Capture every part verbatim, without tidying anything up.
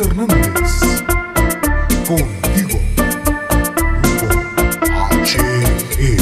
Hernández. Contigo, Grupo H G.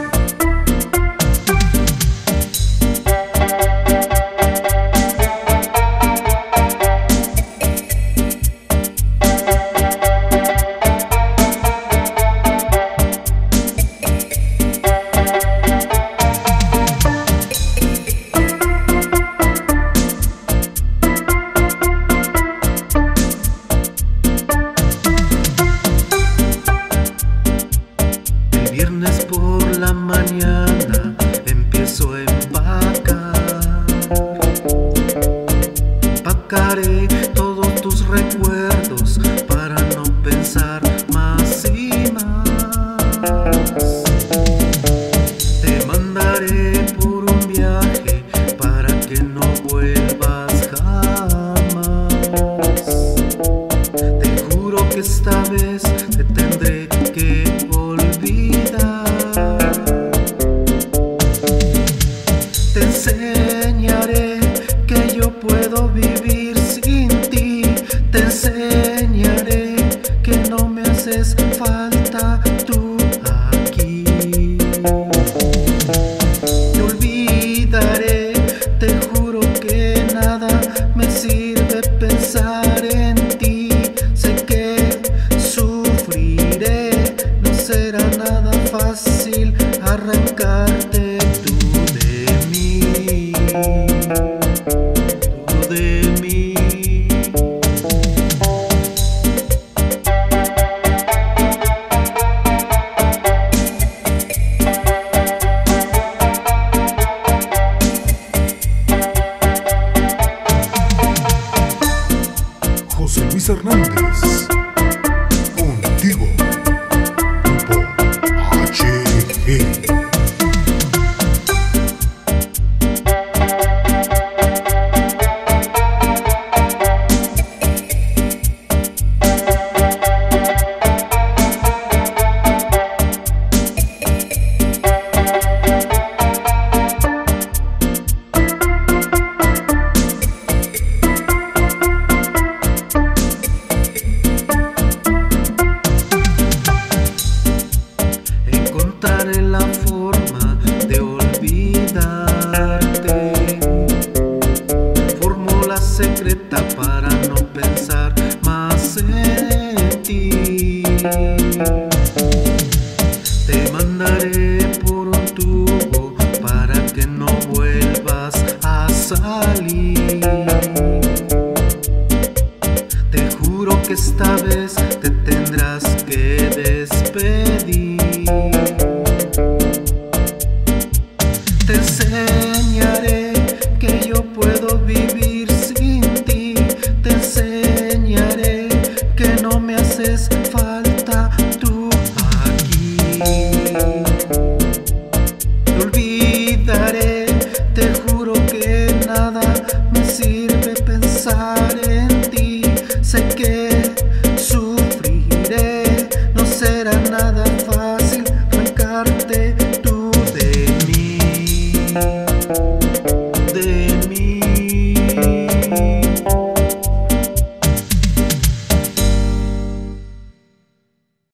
Viernes por la mañana empiezo a empacar. Empacaré todos tus recuerdos para no pensar más y más. Te mandaré por un viaje para que no vuelvas jamás. Te juro que esta vez te tendré que olvidar. Te enseñaré que yo puedo vivir sin ti. Te enseñaré que no me haces falta tú aquí. Te olvidaré, te juro que nada me sirve pensar en ti. Sé que sufriré, no será nada fácil arrancarte tú de mí, tú de mí. José Luis Hernández. Contigo, Grupo H G. Encontraré la forma de olvidarte, fórmula secreta para no pensar más en ti. Te mandaré por un tubo para que no vuelvas a salir. Te juro que esta